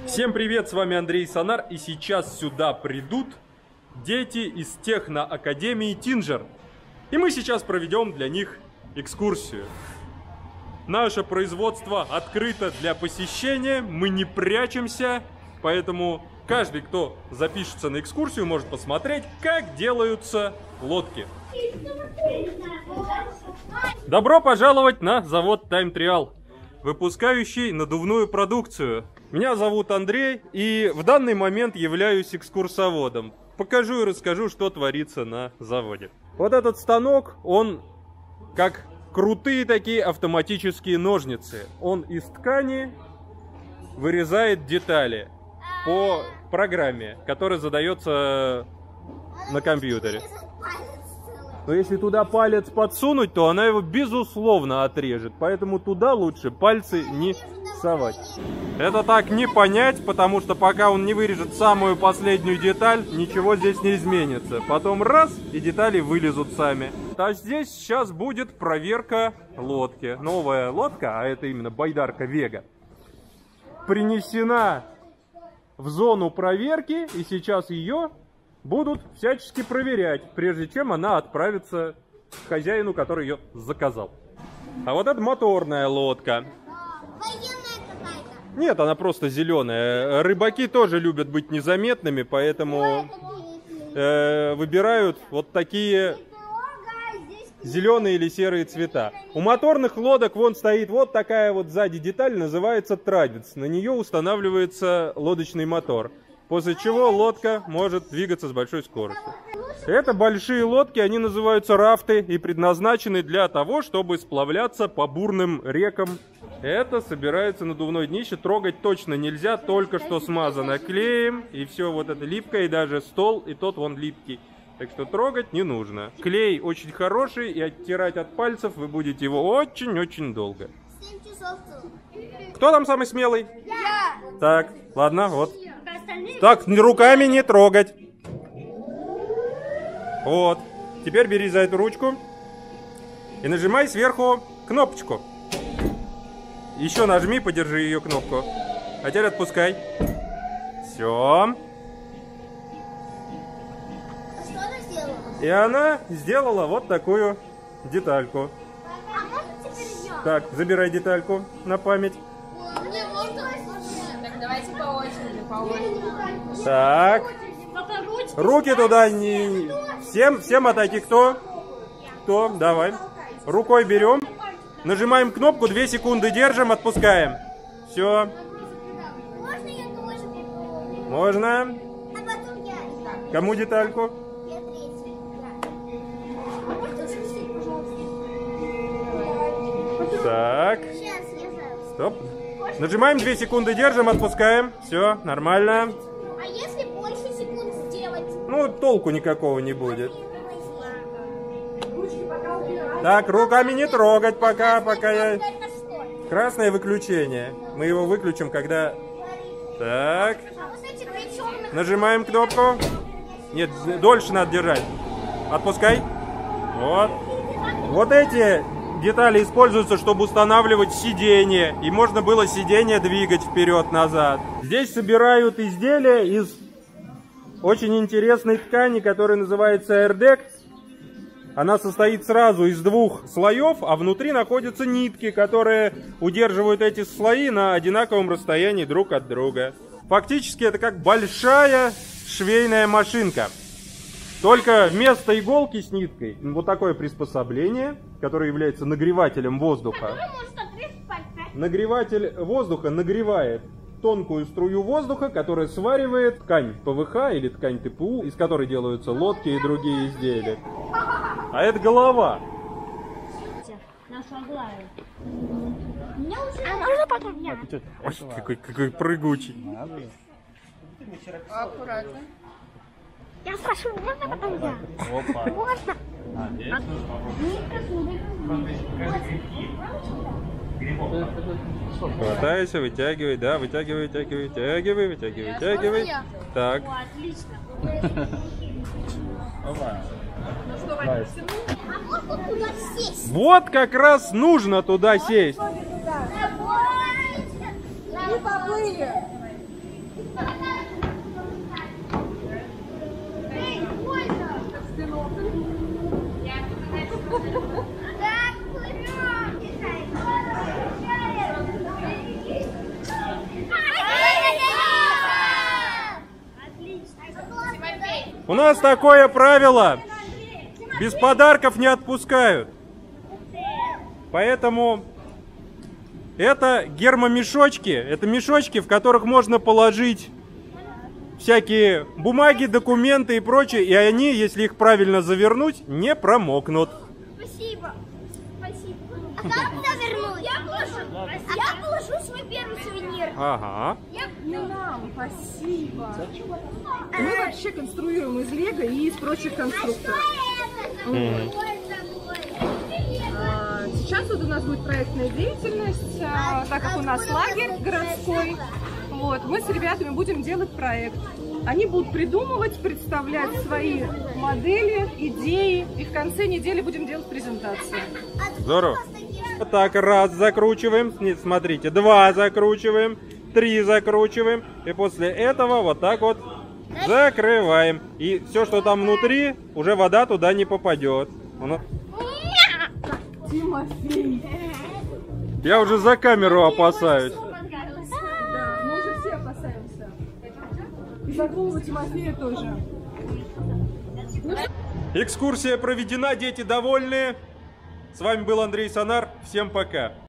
Всем привет, с вами Андрей Сонар, и сейчас сюда придут дети из техноакадемии Тинжер. И мы сейчас проведем для них экскурсию. Наше производство открыто для посещения, мы не прячемся, поэтому каждый, кто запишется на экскурсию, может посмотреть, как делаются лодки. Добро пожаловать на завод Time Trial, выпускающий надувную продукцию. Меня зовут Андрей, и в данный момент являюсь экскурсоводом. Покажу и расскажу, что творится на заводе. Вот этот станок, он как крутые такие автоматические ножницы. Он из ткани вырезает детали по программе, которая задается на компьютере. Но если туда палец подсунуть, то она его безусловно отрежет. Поэтому туда лучше пальцы не совать. Это так не понять, потому что пока он не вырежет самую последнюю деталь, ничего здесь не изменится. Потом раз, и детали вылезут сами. А здесь сейчас будет проверка лодки. Новая лодка, а это именно байдарка Вега, принесена в зону проверки, и сейчас ее будут всячески проверять, прежде чем она отправится к хозяину, который ее заказал. А вот это моторная лодка. Военная какая-то? Нет, она просто зеленая. Рыбаки тоже любят быть незаметными, поэтому выбирают вот такие зеленые или серые цвета. У моторных лодок вон стоит вот такая вот сзади деталь, называется трабец. На нее устанавливается лодочный мотор, после чего лодка может двигаться с большой скоростью. Это большие лодки, они называются рафты и предназначены для того, чтобы сплавляться по бурным рекам. Это собирается надувное днище, трогать точно нельзя, только что смазано клеем, и все вот это липкое, и даже стол, и тот вон липкий. Так что трогать не нужно. Клей очень хороший, и оттирать от пальцев вы будете его очень-очень долго. 7 часов. Кто там самый смелый? Я! Так, ладно, вот. Так, руками не трогать. Вот. Теперь бери за эту ручку и нажимай сверху кнопочку. Еще нажми, подержи ее кнопку. А теперь отпускай. Все. Что она сделала? И она сделала вот такую детальку. А можно теперь я? Так, забирай детальку на память. Мне можно? Так, давайте по очереди. Так. Руки туда не... Всем отойти. Кто? Кто? Давай. Рукой берем. Нажимаем кнопку, 2 секунды держим, отпускаем. Все. Можно я тоже попробую? Можно. А потом я. Кому детальку? Я третий. А можно шутить, пожалуйста? Так. Сейчас, я знаю. Стоп. Нажимаем, 2 секунды держим, отпускаем. Все, нормально. А если больше секунд сделать? Ну, толку никакого не будет. Так, руками не трогать пока я... Это что? Красное выключение. Мы его выключим, когда... Так. А вот эти 2 черных. Нажимаем кнопку. Нет, дольше надо держать. Отпускай. Вот. Вот эти детали используются, чтобы устанавливать сиденье. И можно было сиденье двигать вперед-назад. Здесь собирают изделия из очень интересной ткани, которая называется AirDeck. Она состоит сразу из 2 слоев, а внутри находятся нитки, которые удерживают эти слои на одинаковом расстоянии друг от друга. Фактически это как большая швейная машинка. Только вместо иголки с ниткой вот такое приспособление, которое является нагревателем воздуха. Может отрезать пальцы? Нагреватель воздуха нагревает тонкую струю воздуха, которая сваривает ткань ПВХ или ткань ТПУ, из которой делаются лодки и другие изделия. А это голова. Наша Аглая. А можно потом я? Ой, какой прыгучий. Аккуратно. Я спрашиваю, можно потом я? Опа. Можно? Хватайся, вытягивай, да, вытягивай, вытягивай, вытягивай, вытягивай, вытягивай. Так. Опа. А можно туда сесть? Вот как раз нужно туда сесть. Не поплыли. У нас такое правило. Без подарков не отпускают. Поэтому это гермомешочки. Это мешочки, в которых можно положить всякие бумаги, документы и прочее. И они, если их правильно завернуть, не промокнут. Спасибо. Спасибо. А как завернуть? Я положу свой первый сувенир. Ага. Нам спасибо. Мы вообще конструируем из лего и из прочих конструкторов. Сейчас вот у нас будет проектная деятельность, так как у нас лагерь городской. Вот, мы с ребятами будем делать проект. Они будут придумывать, представлять свои модели, идеи, и в конце недели будем делать презентацию. Здорово. Вот так, раз закручиваем, смотрите, 2 закручиваем, 3 закручиваем, и после этого вот так вот закрываем. И все, что там внутри, уже вода туда не попадет. Тимофей! Я уже за камеру опасаюсь. Да, мы уже все опасаемся. И за голову Тимофея тоже. Экскурсия проведена, дети довольны. С вами был Андрей Сонар. Всем пока.